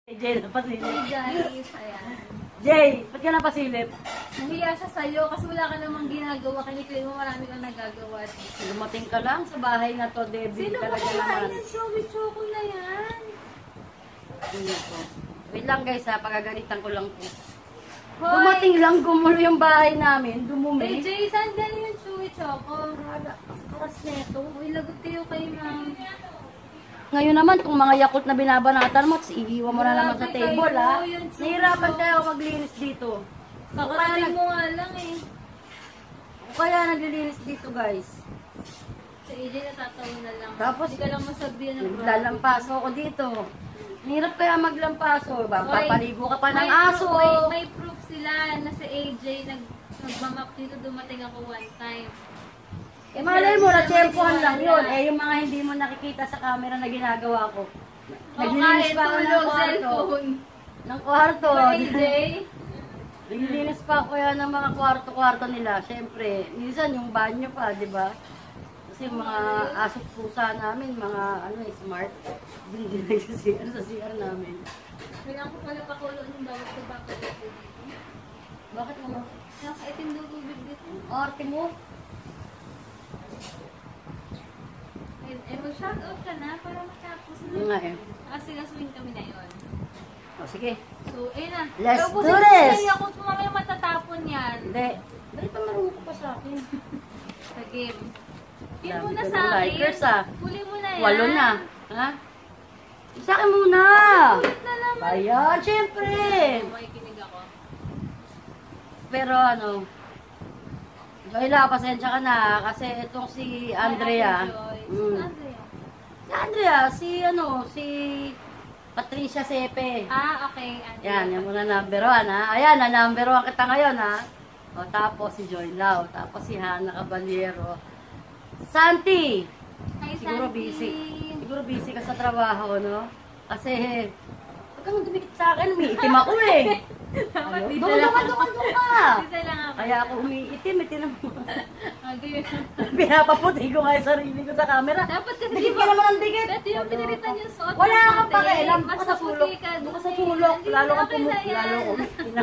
Jay, napasilip. Guys, ayan. Jay, ba't ka napasilip? Nahiya siya sa'yo kasi wala ka namang ginagawa. Kiniklaim mo marami kang nagagawa. Lumating ka lang sa bahay na to, Debbie. Sino Talaga kumakain naman. ng choco na yan? Hindi po. Wait lang guys ha, pagagalitan ko lang po. Hoy! Dumating lang, gumulo yung bahay namin, Hey, dumumi. Jay, saan galing yung chewy choco? Karas neto. Uy, lagot kayo kay ma'am. Ngayon naman, kung mga Yakult na binabanatan mo, iiwan mo na naman sa Grabe table, kayo, ha? yun, Chucho. Nahirapan kayo maglinis dito. Kakarating mo nga lang eh. O kaya naglilinis dito, guys. Sa AJ natatawa na lang. Tapos, hindi ka lang masabihan ng Lalampaso ako dito. Hirap kaya maglampaso. Papaligo ka pa ng May aso. may proof sila na sa AJ nagmamap dito, dumating ako one time. Eh, malay mo, na-tsempohan lang yun. Eh, yung mga hindi mo nakikita sa camera na ginagawa ko. Naglilinis pa ako ng kwarto. Cellphone. Ng kwarto. AJ? Naglilinis pa ako yan ng mga kwarto-kwarto nila. Siyempre, minsan yung banyo pa, di ba? Kasi yung mga asot pusa namin, mga smart. Hindi na sa CR namin. Kailangan ko pala pakulo ng bawat ko bakit dito. Bakit mo? Nakaitim daw tubig dito. Arte mo? Eh, mag-shoutout ka na para matapos na. Nga eh. Kasi nasuwing kami na yun. O, sige. So, ayun na. Let's Pero do this! Kaya kung mamaya matatapon yan. Hindi. Bakit pa marunong ko pa sa akin? Sa game. Yun Dami muna ko sa ng akin. likers, ah. Huli mo na yan. 8 na. Ha? Sa akin muna. Ulit na naman. Ayan, syempre. Makikinig ako. Pero Joyla, pasensya ka na kasi itong si Andrea. Sino Andrea? Si Andrea, si Patricia Sepe. Ah, okay. Andrea. Yan muna number 1 ha. Ayan, na number 1 kita ngayon ha. O, tapos si Joyla, tapos si Hana Caballero. Santi! Hi, Siguro Santi. busy. Siguro busy ka sa trabaho, no? Kasi, huwag kang dumikit sa akin, umiitim ako eh. Dapat dito Doon lang. ka! Dito lang ako. Kaya ako umiitim, itim mo. Okay. Pinapaputi ko nga yung sarili ko sa camera. Dapat kasi Dikit ka naman ang dikit. Dati yung pinilitan yung suot. Wala mo kang dati. pakialam. Mas Doon ka sa sulok. maputi ka Doon ka dun sa eh. sulok. Hindi, Lalo kang okay na pumuti. Lalo yan. ko umiinom.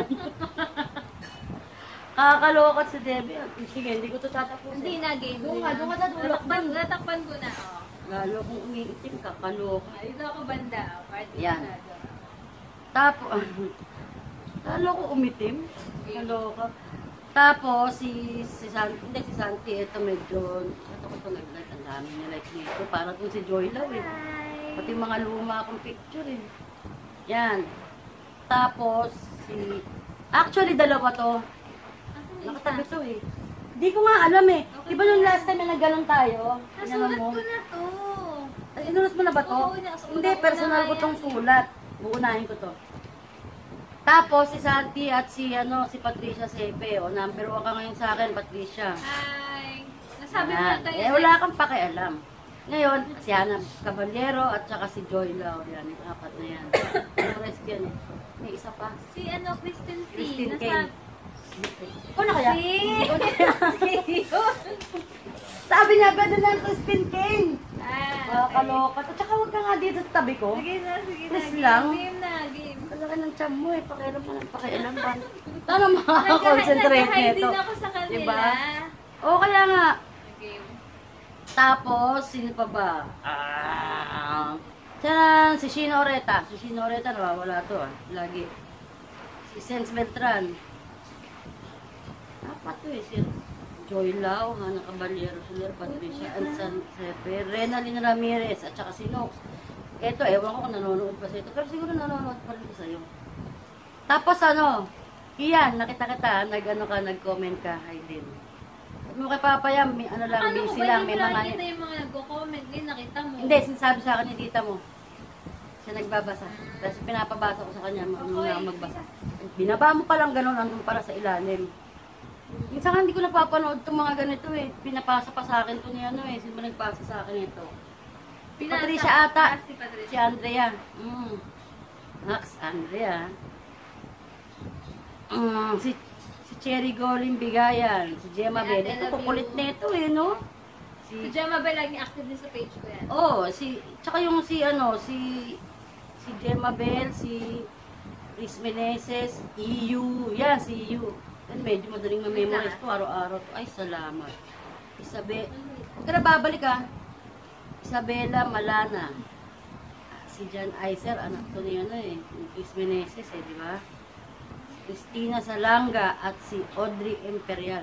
Kakalokot si Debbie. Sige, hindi ko ito tatapusin. Hindi na, game. Doon ka sa sulok. Natakpan ko na, oh. Lalo kong umiitim, kakalokot. Dito ako banda, oh. Party Yan. na doon. Tapos, lalo ko umitim. Kalokot. Tapos, si Santi, ito medyo, ito nag-like, ang dami niya like dito. Para kung si Joy Lau eh. Hi! Pati mga luma akong picture eh. Yan. Tapos, actually, dalawa to. Nakatabi to eh. Hindi ko nga alam eh. Okay. Di ba nung last time na nagganon tayo? Nasulat ko na to. Ay, inulat mo na ba to? Oo, nasulat Hindi, ko personal na ko tong sulat. Buunahin ko to. Tapos, si Santi at si Patricia Sepe. O, number 1 ka ngayon sa akin, Patricia. Hi! Nasabi mo Yan. na tayo. Eh, wala kang pakialam. Ngayon, si Hana Caballero at saka si Joy Lau. Yan, yung 4 na yan. Yung rest yan eh. May isa pa. Si Kristen C. Christine Nasa- Kane. Ikaw na kaya? Si! Sabi niya, pwede na ang Christine Kane. Ah, okay. Kalokat. At saka huwag ka nga dito sa tabi ko. Sige na, sige na. Please Game, lang. Game na, game. Kalaki ng tiyan mo eh. Pakialam mo ng pakialam ba? Paano makaka-concentrate Nag-hide nito? din ako sa kanila. Diba? Oo, kaya nga. Game. Tapos, sino pa ba? Tiyan, si Sheena Oreta. Si Sheena Oreta, nawawala to ah. Lagi. Si Sense Beltran. Dapat to eh. Si Joy Lau, Hana Caballero, Soler, Patricia, and San Sepe, Renalyn Ramirez, at saka si Nox. Eto, ewan ko kung nanonood pa sa ito. Pero siguro nanonood pa rin sa'yo. Tapos Iyan, nakita kita, nag-comment ka, hi din. At mo kay Papa yan, may lang, busy lang, may mga... Nakita yung mga nagko-comment din, nakita mo. Hindi, sinasabi sa akin ni tita mo. Siya nagbabasa. Tapos pinapabasa ko sa kanya, magbasa. Binaba mo pa lang ganun, andun para sa ilalim. Minsan hindi ko napapanood itong mga ganito eh. Pinapasa pa sa akin ito ni Sino ba nagpasa sa akin ito? Patricia ata. Si Patricia. Si Andrea. Max, Andrea. Si Cherry Golim Bigayan. Si Gemma Si Ate Bell. Ito, Love kukulit You. na ito eh, no? Si Gemma Bell, laging active din sa page ko yan. Tsaka yung si si Gemma Bell, si Riz Meneses, EU. Yan, si EU. Yan, medyo madaling ma-memorize ko araw-araw. Ay, salamat. Kaya babalik ah. Isabela Malana. Si Jan Iser, anak to niya na eh. Riz Meneses eh, di ba? Christina Salanga at si Audrey Imperial.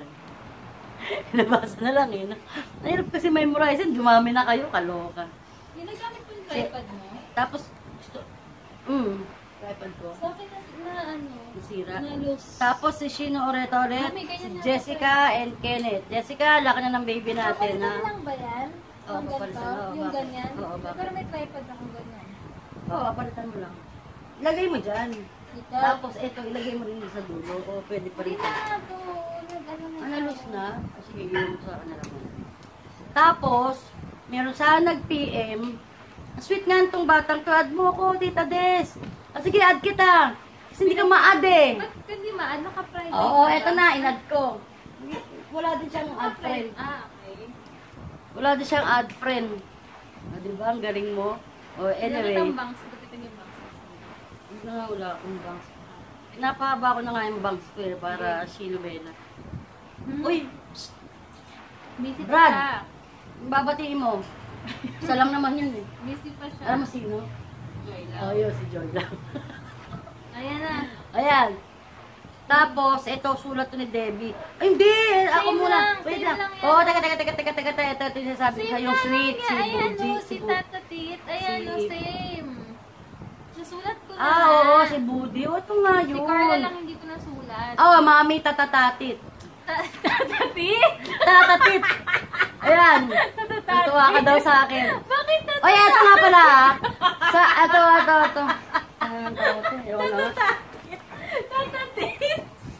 Nabasa na lang eh. Nahirap kasi memorize yun. Dumami na kayo, kaloka. Ginagamit mo yung tripod mo? Tapos, gusto, tripod ko. Sa akin na ano, Nasira. na loose. Tapos si Shino Oretore, Mami, ganyan si na Jessica and Kenneth. Jessica, laki na ng baby natin Papalitan ha. lang ba yan? Oo, Yung papalitan. ganito? Oo, Yung bakit? ganyan? Oo, bakit? Pero may tripod ako ganyan. Oo, palitan mo lang. Ilagay mo dyan. Dito? Tapos ito, ilagay mo rin sa dulo. O, pwede pa rin. Hindi na ito. Ano, loose na? O, sige, gawin mo sa kanila mo. Tapos, meron sana nag-PM. Sweet nga itong batang to. Add mo ako, Tita Des. O, sige, add kita. Kasi hindi ka ma-add eh. Ba't hindi maan? Naka-private. Oo, eto na, in-add ko. Wala din siyang add friend. Ah, okay. Wala din siyang add friend. O, diba? Ang galing mo. O, anyway. Yung bangs. Gupitin yung bangs. Hindi na nga, wala akong bangs. Pinapahaba ko na nga yung bangs ko eh, para Shilobela. Uy! Busy pa Brad! siya. Babatiin mo. Isa lang naman yun eh. Busy pa siya. Alam mo sino? Joy lang. Oh, yun, si Joy lang. Ayan na. Ayan. Tapos, ito, sulat to ni Debbie. Ay, hindi! Ako Same muna. lang, Wait same lang. lang yan. Oo, teka. Ito yung sinasabi ko sa yung sweet, si Ayan Buji, o, si Tata Tit. Ayan o, si- same. Nasulat ko na. Ah, oo, si Budi. O, ito nga Si yun. Carla lang hindi ko nasulat. Oo, mami, tatatatit. Tata Tit? Tatatit. Ayan. Tutuwa ka daw sa akin. Bakit Tata? Oy, eto nga pala ah. Ito. Ayan, ito. Ewan na. Tata Tit?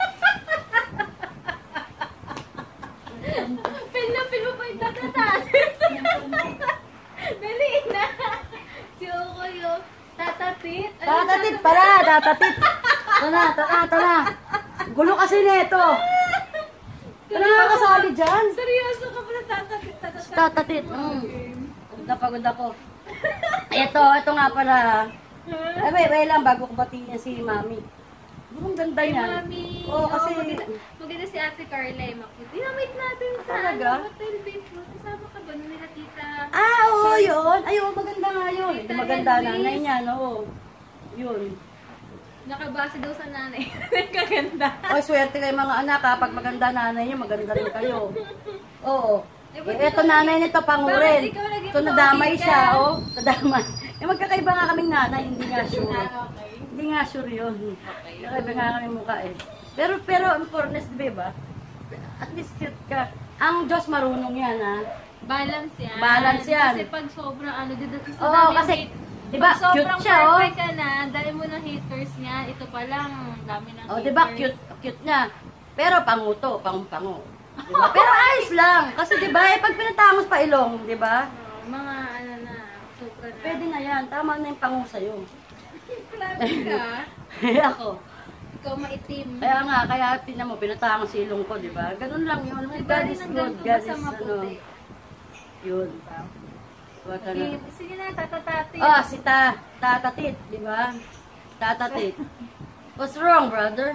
Pil mo pa yung Tata Tit. Dali na. Si Okoyo. Tata Tit. Tatatit pala, tatatit. Ito na. Gulo kasi nito. Ano nga kasali dyan? Seryoso ka pala Tata Tit. Tatatit. Pagod ako. Ito nga pala. Ay, wait lang, bago ko batiin niya si Mami. Ang ganda Ay, niya. Mami. Oo, kasi... Maganda si Ate Carla eh. Dinamit natin sa Talaga? Hotel Beachwood. Kasama ka ba nung nila tita? Oo, yun. Ay, oo, maganda nga yun. Tita Maganda Luis. nanay niya, no? Yun. Nakabase daw sa nanay. Kaganda. Oy, swerte kayo mga anak, ha? Pag maganda nanay niyo, maganda rin kayo. Oo. Ito nanay nito, pangurin. Bakit ikaw naging Ito nadamay pogi ka? siya, oh. Nadamay. Magkakaiba nga kaming nanay, hindi nga sure. Okay. Hindi nga sure yun. Magkakaiba nga kami mukha eh. Pero, ang fairness, di ba? At least cute ka. Ang Diyos marunong yan, ha? Balance yan. Balance yan. Kasi pag sobrang dito sa Oo, dami kasi, hate- di ba, pag sobrang cute siya, oh. perfect ka na, dahil mo ng haters niya, ito pa lang, dami ng Oh, haters. di ba, cute niya. Pero panguto, pango. Di ba? Pero ayos lang. Kasi di ba, pag pinatangos pa ilong, di ba? Oh, mga ano na, sobra na. Pwede na yan. Tama na yung pango sa'yo. Grabe ka. Ako. Ikaw maitim. Kaya nga, kaya tinan mo, pinatangos yung ilong ko, di ba? Ganun lang yun. God is good. God is, ano. Yun. Wag ka na. Sige na, tatatati. Oh, si Tatatit, di ba? Tatatit. What's wrong, brother?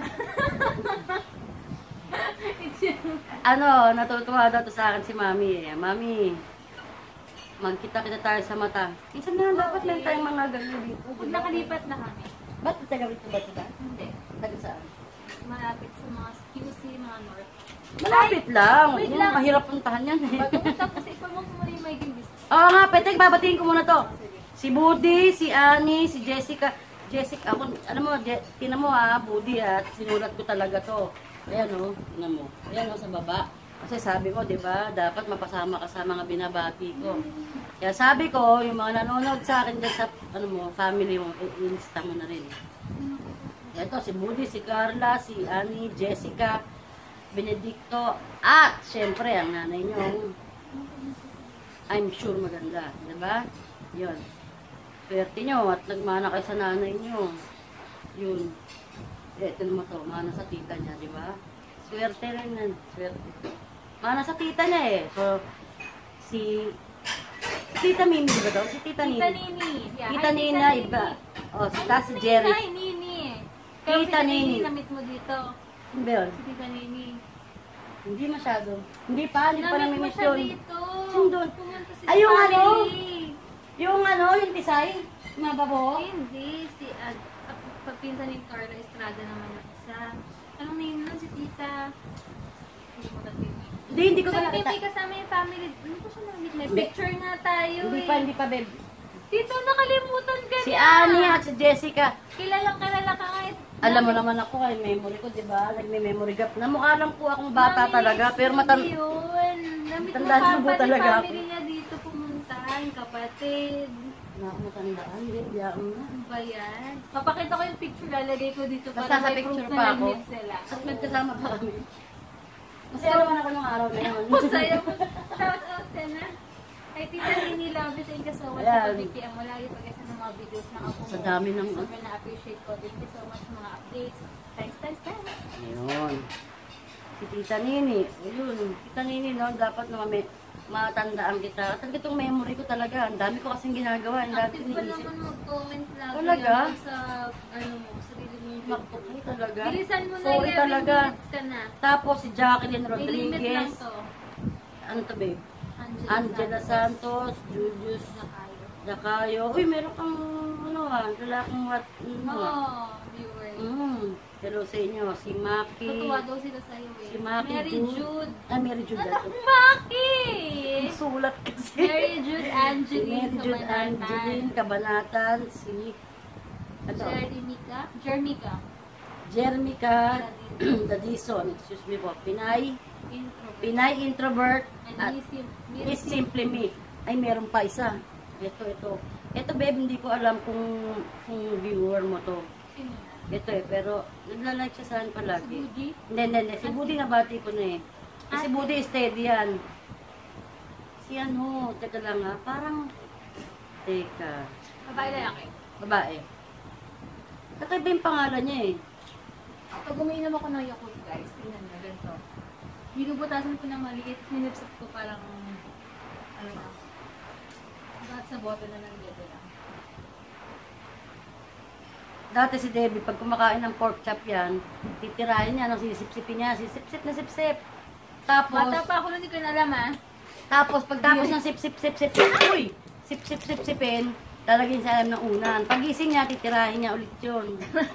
Ano, natutuwa daw to sa akin si Mami eh. Mami, magkita-kita tayo sa mata. Minsan na dapat lang tayong mga ganyan dito. Pag nakalipat na kami. Ba't taga rito ba sila? Hindi. Taga saan? Malapit sa mga QC, mga North. Malapit lang. wait Yung lang. mahirap puntahan yan eh. Tapos i-promote mo muna yung Making Business. Oo nga, Petek, babatiin ko muna to. Si Budi, si Annie, si Jessica. Jessica, ako, alam mo, tinan mo ha, Budi at sinulat ko talaga to. Ayan o, tinan mo. Ayan o, sa baba. Kasi sabi ko, di ba, dapat mapasama ka sa mga binabati ko. Kaya sabi ko, yung mga nanonood sa akin dyan sa, ano mo, family mo, i-insta mo na rin. Ito, si Budi, si Carla, si Annie, Jessica, Benedicto, at syempre, ang nanay nyo, I'm sure maganda. Diba? Yun. Swerte nyo at nagmana kayo sa nanay nyo. Yun. Ito naman to, mana sa tita niya, diba? Swerte rin yan. Swerte. Mana sa tita niya eh. So, si Tita Mimi ba daw? Si Tita Nini. Tita Nini. Yeah. Tita Hi, Nina, iba. O, si si Jerry. Hi, Nini. Kaya Tita si Nini. Namit mo dito. Ano ba yun? Si Tita Nini. Hindi masyado. Hindi pa Namit mo namimiss siya yun. dito. Sindon. Pumunta si Ay, yung ano? family. Yung Tisay? Mga babo? Hindi. Si papinsan ni Carla Estrada naman ang isa. Anong name nun? Si Tita. Hindi ko pa Sabi nakita. may kasama yung family. Ano ko siya namit? May Hindi. picture nga tayo Hindi pa, babe. Tito, nakalimutan ka Si na. Annie at si Jessica. Kilalang kilala ka nga. Alam mo naman ako kay memory ko, di ba? Nagme-memory gap. Namukha lang po akong bata Mami, talaga. Pero hindi yun. Namit mo Tandaan mo pa talaga ako. family niya dito pumunta. Yung kapatid. Matandaan. Hindi, yaon na. Ano ba yan? Papakita ko yung picture. Lalagay ko dito Basta para sa may picture proof pa na ako. nag-meet sila. At nagkasama pa kami. Masaya naman ako nung araw na yun. Masaya mo. Shout out ka na. Ay, Tita Nini, love you. Thank you so much Ayan. sa pagkikiam mo. Lagi pag-isa ng mga videos na ako. Sa dami ng... Sobrang na-appreciate ko. Thank you so much sa mga updates. Thanks. Ayun. Si Tita Nini. Ayun. Tita Nini, no? Dapat naman may matandaan kita. Talaga itong memory ko talaga. Ang dami ko kasing ginagawa. Ang dami Active ko pa iniisip. naman mag-comment lagi Talaga? yan sa, sarili mo yung Naku, talaga. Bilisan mo na Sorry 11 talaga. minutes ka na. Tapos si Jacqueline May limit lang Rodriguez. to. Ano to, babe? Angela Santos. Julius Nakayo. Dacayo. Uy, meron kang lalaking what? Oh, viewers. Hello sa inyo. Si Maki. Tutuwa daw sila sa'yo eh. Si Maki Mary Jude. Mary Jude. Anak, daw. Maki! Sulat kasi. Mary Jude Si Angeline Mary Jude Angeline Kabanatan. Si ano? Jermica. Jermica Dadison. Excuse me po. Pinay Introvert. At Is Simply Me. Ay, meron pa isa. Ito. Ito, babe, hindi ko alam kung viewer mo to. Ito pero nagla-like siya saan palagi. Si Budi? Hindi. Si Budi nabati ko na eh. Si Budi steady yan. Si ano, teka lang ha, parang, teka. Babae lalaki. Babae. Kakaiba yung pangalan niya eh. Pag umiinom ako ng Yakult guys, tingnan mo, ganito. Binubutasan ko ng maliit, hinipsap ko parang, ano na, bakit sa boto na ng dito lang. Dati si Debbie, pag kumakain ng pork chop yan, titirahin niya, sisip-sipin niya, sisip-sip na sip-sip. Tapos, Bata pa ako, hindi ko na alam ah. tapos pagtapos ng sip-sip-sip-sip, uy! Sip-sip-sip-sipin, talagyan sa alam ng unan. Pagising niya, titirahin niya ulit yun.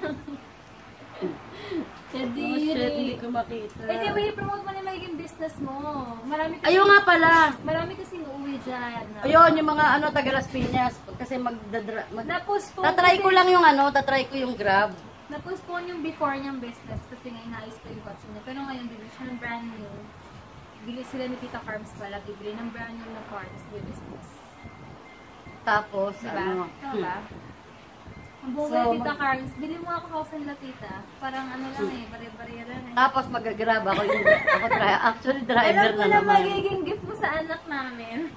Hindi ko makita. Eh, di ba i-promote mo na yung magiging business mo? Marami kasi, Ayun nga pala. marami kasing uuwi dyan. Ayun, yung mga taga Las Piñas. Kasi Na-postpone tatry ko kasi- lang yung tatry ko yung Grab. Na-postpone yung before niyang business kasi nga inaayos pa yung kotse niya. Pero ngayon, bibili siya ng brand new. Bili sila ni Tita Carms pala, bibili ng brand new na car, tapos may business. Tapos, Diba? Tama ba? Ang buong So, Tita Carms, bili mo ako kausan la Tita. Parang ano lang eh, bari-bariya lang eh. tapos mag-grab ako actually driver Alam ko na na naman. magiging gift mo sa anak namin.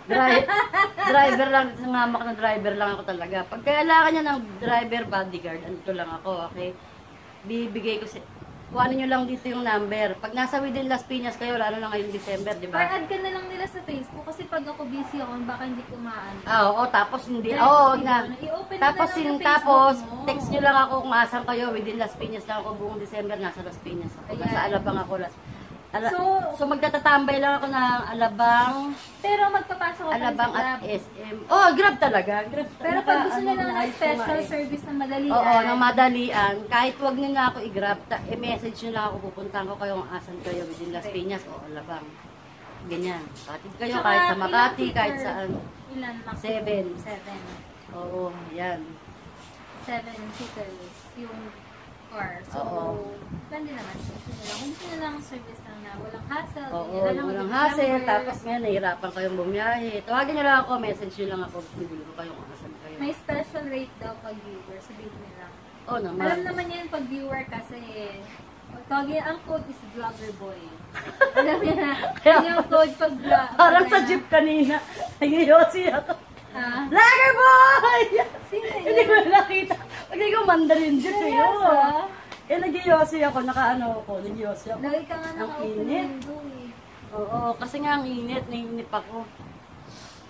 Driver lang, sumama ko ng driver lang ako talaga. Pag kailangan niya ng driver bodyguard, andito lang ako, okay? Bibigay ko kuhanin nyo lang dito yung number. Pag nasa within Las Piñas kayo, lalo na ngayong December, di Or ba? add ka na lang nila sa Facebook kasi pag ako busy ako, baka hindi ko maan. Oo, tapos hindi. Dahil Oo, kasi i-open Tapos na lang yung tapos Facebook mo. text nyo lang ako kung asan kayo within Las Piñas lang ako buong December nasa Las Piñas ako. Nasa Ayan. Alabang ako. So- so magtatatambay lang ako ng Alabang, Pero magpapasok ako Alabang sa at Grab. SM. Oh, Grab talaga. Grab. Pero pag gusto nyo lang ng naayos ko special nga eh. service na madali. Oo, ng madalian. Kahit wag nyo na ako i-grab, i-message nyo lang ako, pupuntahan ko kayo kung asan kayo within Las Piñas o Alabang. Ganyan. Katid kayo Tsaka, kahit sa ilang Makati, seater? kahit saan. Ilan maximum? 7. 7. Oo, yan. 7 seaters yung car. So, Oo. depende naman. Gusto nyo lang. Kung gusto nyo lang service lang na walang hassle. Oo, ganyan lang, walang within hassle. number. Tapos ngayon, nahihirapan kayong bumiyahe. Tawagin nyo lang ako, message nyo lang ako. Bibili ko kayo kung asan kayo. May special rate daw pag viewer. Sabihin nyo lang. Oo naman. Alam naman yan pag viewer kasi tawagin, ang code is vlogger boy. Alam niya na. Yun yung code pag vlog. Parang sa jeep kanina. Nag-yosi ako. Ha? Lager boy! Sino yun? Hindi ko nakita. Hindi ko mandarin jeep eh. Seryoso? Oo. Nag-yosi ako. Naka-ano ako. Nag-yosi ako. Lagi ka nga Ang naka-open init. window eh. Oo, kasi nga ang init. Nainip ako. So,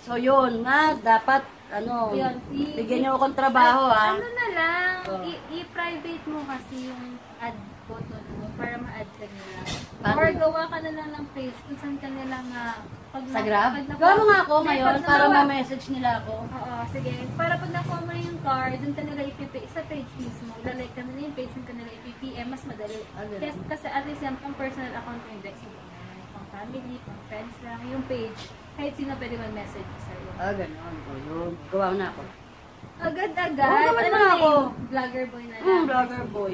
So yun, na dapat, ano, Yun, bigyan niyo akong trabaho, ha? Ano na lang, Oh. i-private mo kasi yung add button mo para ma-add ka nila. Paano? Or gawa ka na lang ng page kung saan ka nila pag Sa Grab? pag Gawa mo nga ako Hindi, ngayon pag para nakuha- ma-message nila ako. Oo, sige. Para pag nakuha mo na yung car, dun ka nila ipipay sa page mismo. Lalike ka nila yung page, dun ka nila ipipm, mas madali. Ganun. Kasi at least yan, pang personal account mo index mo. Pang family, pang friends lang. Yung page, kahit sino pwede mag-message sa'yo. Ganon. O yun, gawa mo na ako. Agad-agad. Oo, gawa Ano na ako. name? Vlogger boy na lang. Vlogger boy.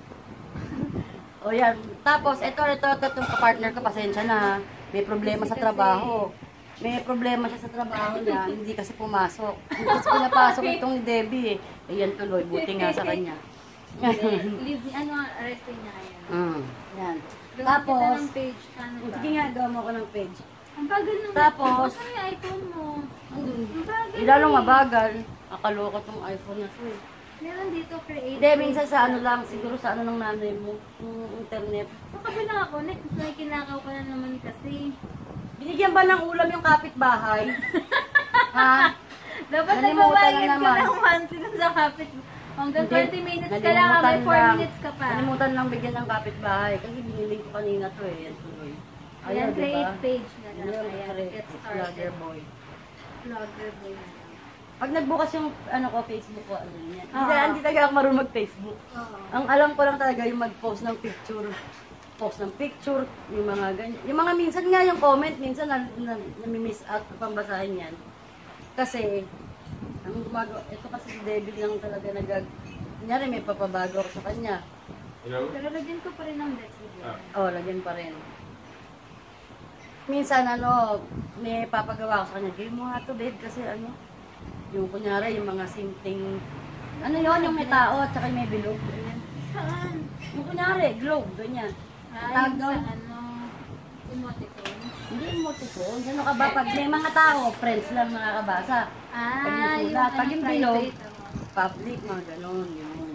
O yan. Tapos, ito, itong kapartner ko, pasensya na. May problema sa trabaho. May problema siya sa trabaho niya, hindi kasi pumasok. Hindi kasi pinapasok itong Debbie eh. Ayan tuloy, buti nga sa kanya. Leave ni arrestin niya yan. Yan. Gawa Tapos, kita ng page, ano ba? sige nga, gawa mo ko ng page. Ang bagal nung Tapos, Basta yung iPhone mo. Andun. Ang bagal. Ilalong mabagal. Akaloka tong iPhone na to eh. Meron dito create. Hindi, minsan sa ano lang, siguro sa ano ng nanay mo, yung internet. Makabilang ako, kinakaw ko na naman kasi. Binigyan ba ng ulam yung kapitbahay? Ha? Dapat Nalimutan nagbabayad na ka naman. ng monthly dun sa kapit. Hanggang Hindi, 20 minutes ka lang, may 4 minutes ka pa. Nalimutan lang bigyan ng kapitbahay. Kasi biniling ko kanina to eh. Yan tuloy. Ayan, diba? create page na lang. Ayan, Ayan, create. get Vlogger started. boy. Vlogger boy na lang. Pag nagbukas yung ano ko, Facebook ko, ano yan. Oo. Hindi talaga ako marunong mag-Facebook. Oo. Ang alam ko lang talaga yung mag-post ng picture. Post ng picture, yung mga ganyan. Yung mga minsan nga yung comment, minsan nami-miss out ko pang basahin yan. Kasi, ang gumagawa, ito kasi si Devil lang talaga kunyari may papabago ako sa kanya. Hello? Pero lagyan ko pa rin ng Dex video. Lagyan pa rin. Minsan, may papagawa ko sa kanya. Gawin mo nga to, babe, kasi yung kunyari, yung mga simpleng, yung may tao, at saka yung may bilog. Ganyan. Saan? Yung kunyari, globe, ganyan. Yung Tawag sa doon. emoticon. Hindi mo tiko. Gano'n ka ba? Pag may mga tao, friends lang nakakabasa. Pag yung sulat, pag yung bilog, public, mga gano'n. Yun.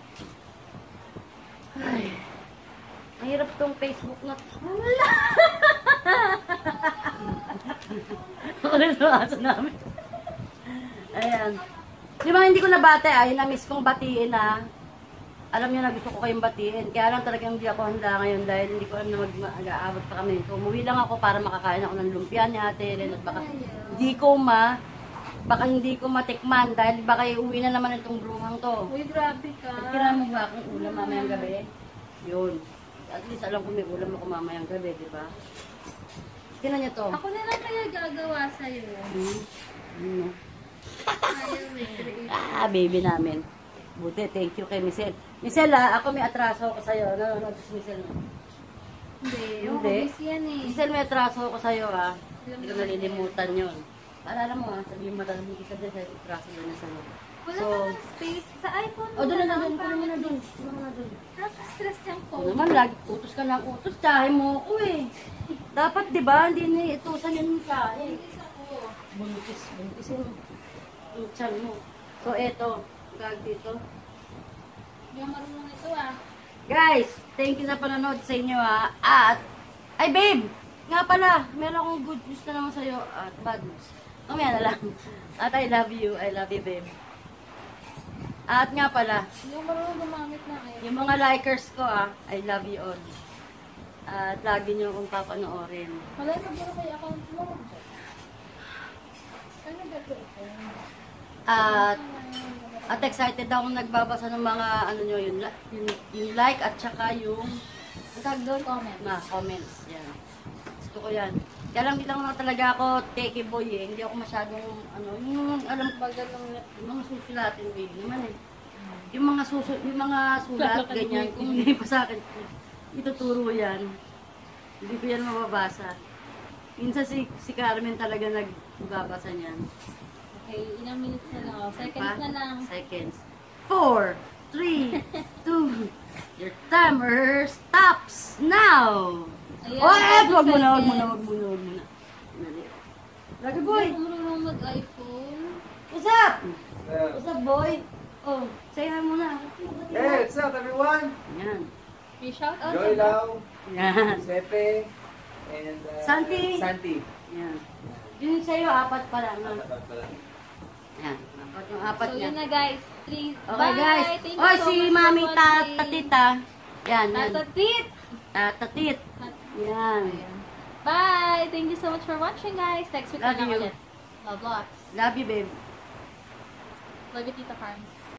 Ay. Mahirap tong Facebook na. Wala! Ako rin sa aso namin. Ayan. Di ba hindi ko nabate, na-miss kong batiin alam niyo na gusto ko kayong batiin. Kaya lang talagang hindi ako handa ngayon dahil hindi ko alam na mag-aabot pa kami nito. Umuwi lang ako para makakain ako ng lumpia ni Ate Helen at baka hindi ko matikman dahil baka iuwi na naman itong bruhang to. Uy, grabe ka. Kira mo ba akong ulam mamayang gabi? Yun. At least alam ko may ulam ako mamayang gabi, di ba? Tingnan niyo to. Ako na lang kaya gagawa sa'yo. Ano? Ayaw eh. Baby namin. Buti, thank you kay Michelle. Michelle, ako may atraso ako sa'yo. Nanonood si Michelle. Hindi. Yung Hindi. hobbies yan eh. Michelle, may atraso ako sa'yo, Hindi ko nalilimutan yun. Paalala mo, sabihin mo talagang kita dyan sa atraso yun na sa'yo. Wala So, ka ng space. Sa iPhone mo doon na lang, doon. Kunin mo na parang- doon. Kunin mo na doon. Nakaka-stress yung Ano phone. naman, lagi utos ka ng utos. Tsahe mo ako eh. Dapat, di ba? Hindi na itusan yun yung tsahe. Buntis ako. Buntis yung tiyan mo. So, eto. Gag dito. Hindi ako marunong ito Guys, thank you sa panonood sa inyo At, ay babe, nga pala, meron akong good news na naman sa'yo at bad news. Mamaya na lang. At I love you babe. At nga pala, Hindi ako marunong gumamit na eh. yung mga likers ko I love you all. At lagi nyo akong papanoorin. Wala na ba may account mo? Ano ba ito? At excited akong nagbabasa ng mga yung like at saka yung Tag doon, comment. comments. Yan. Gusto ko yan. Kaya lang di lang talaga ako techie boy eh. Hindi ako masyadong yung alam ko baga yung mga susulatin baby naman eh. Yung mga sulat ganyan kung hindi pa sa akin ituturo yan. Hindi ko yan mababasa. Minsan si Carmen talaga nagbabasa niyan. Okay, ilang minutes na lang. Seconds na lang. Seconds. 4, 3, 2. Your timer stops now. Ayan, Wag muna. seconds. Lagi Boy! boy. Hindi ako marunong mag-iPhone. What's up? What's up boy? Oh, say hi muna. Hey, what's up everyone? Yan. May shoutout Joy ka ba? Lau, Yan. Sepe, and Santi. Santi. Yan. Yun sa'yo, 4 pa lang. No? Tapat pala. Yan, yung 4 So, niya. yun na guys. 3. Okay Bye! guys. Thank you Oh, so si much for Mami watching. Tatita. Yan, yan. Tatatit! Tatatit. Yan. Ayan. Bye! Thank you so much for watching, guys. Next week na Love lang you. ulit. Love vlogs. Love you, babe. Love you, Tita Farms.